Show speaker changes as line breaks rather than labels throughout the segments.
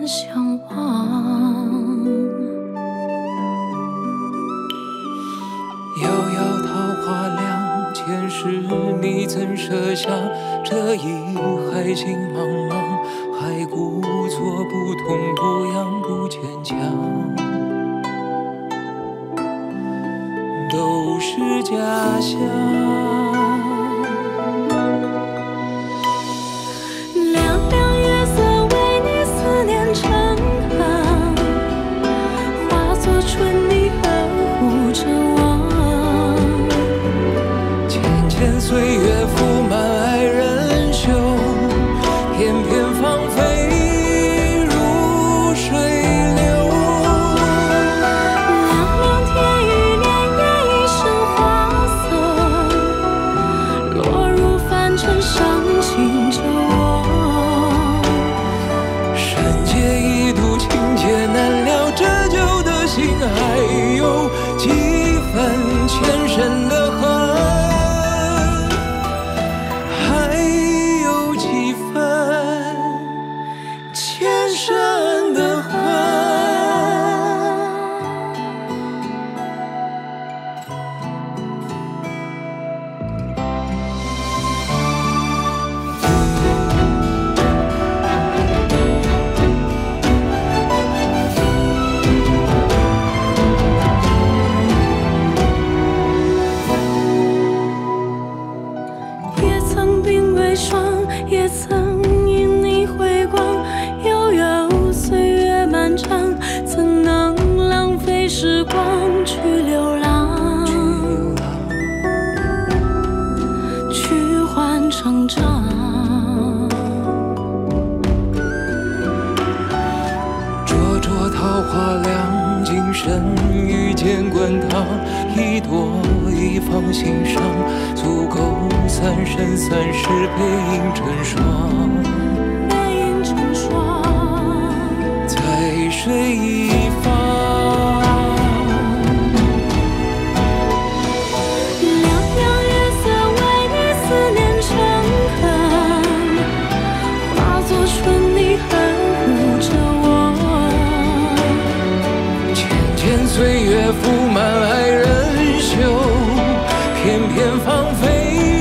相望。
遥遥桃花凉，前世你曾设下这一海情茫茫，还故作不痛不痒不坚强，都是假象。岁月覆满爱人袖，片片芳菲如水流。
凉凉天与莲叶一身花色，落入凡尘伤情着我。
山界一度情劫难料，折旧的心还有几分前生的恨。
也曾因你回光，悠悠岁月漫长，怎能浪费时光去流浪，去换成长。
灼灼桃花凉，今生遇见滚烫，一朵一放心上，足够三生三世背影成双，
背影成双，
在水一方。
凉凉月色为你思念成河，化作春泥呵护着我。
渐渐岁月覆满爱人袖，片片芳菲。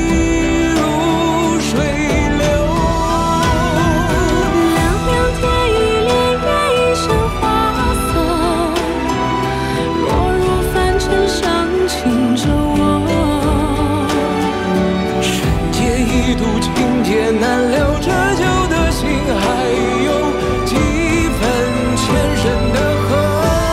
难料折旧的心，还有几分前生的恨。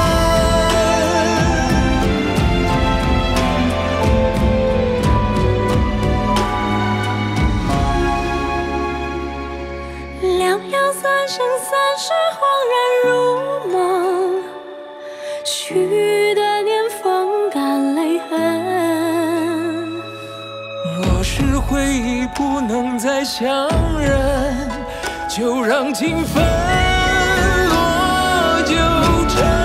凉凉三生三世，恍然如梦，许的年风干泪痕。
若是回忆不能再相认，就让情分落九尘。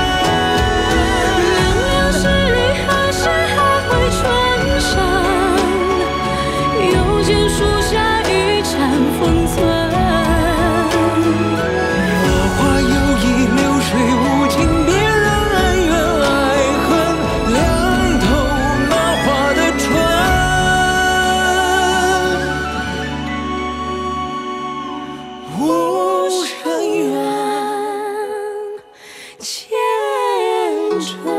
凉凉是雨，何时还会春生？又见树下一盏封存。
落花有意，流水无情，别人恩怨爱恨，凉透那花的春。无声远，前尘。